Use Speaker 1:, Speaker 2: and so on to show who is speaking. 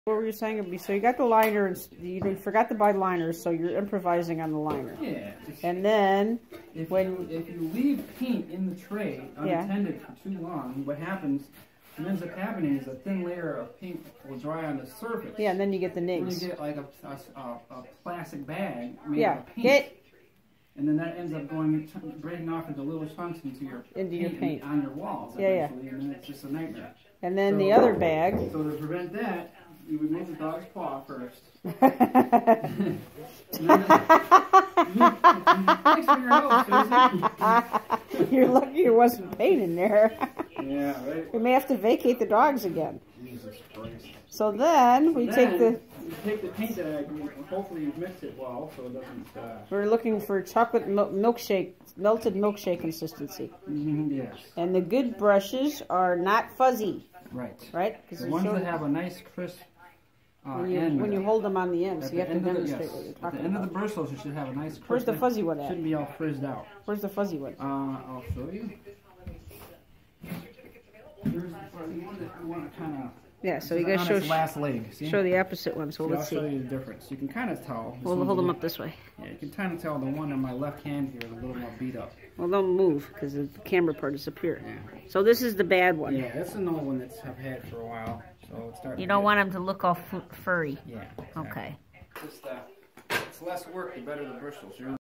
Speaker 1: What were you saying? So you got the liner, and you forgot to buy liners, so you're improvising on the liner.
Speaker 2: Yeah.
Speaker 1: And then,
Speaker 2: if you leave paint in the tray unattended for too long, what ends up happening is a thin layer of paint will dry on the surface.
Speaker 1: Yeah, and then you get the nigs.
Speaker 2: And you get like a plastic bag made of paint. And then that ends up breaking off into little chunks into your paint on your walls.
Speaker 1: Yeah.
Speaker 2: And then it's just a nightmare.
Speaker 1: And then the other bag.
Speaker 2: So to prevent that, you would remove the dog's paw first.
Speaker 1: You're lucky there wasn't paint in there.
Speaker 2: Yeah, right.
Speaker 1: We may have to vacate the dogs again.
Speaker 2: Jesus Christ.
Speaker 1: So then we take the
Speaker 2: paint that hopefully you've mixed it well so it doesn't...
Speaker 1: We're looking for chocolate milkshake, melted milkshake consistency.
Speaker 2: Yes.
Speaker 1: And the good brushes are not fuzzy.
Speaker 2: Right.
Speaker 1: Right?
Speaker 2: The ones that have a nice crisp
Speaker 1: when you hold them on the ends, you have to demonstrate what you're talking about.
Speaker 2: At the end of the bristles, you should have a nice crisp.
Speaker 1: Where's the fuzzy one at?
Speaker 2: Shouldn't be all frizzed out.
Speaker 1: Where's the fuzzy one?
Speaker 2: I'll show you. There's the one that I want to kind of...
Speaker 1: Yeah, so you guys show
Speaker 2: last leg.
Speaker 1: Show the opposite one. So let's see.
Speaker 2: I'll show you the difference. You can kind of tell.
Speaker 1: We'll hold them up this way.
Speaker 2: Yeah, you can kind of tell the one on my left hand here is a little more beat up.
Speaker 1: Well, don't move because the camera part is up here. Yeah. So this is the bad one.
Speaker 2: Yeah, that's an old one that I've had for a while. So it's starting.
Speaker 1: You don't want them to look all furry.
Speaker 2: Yeah. Exactly.
Speaker 1: Okay.
Speaker 2: Just it's less work the better the bristles.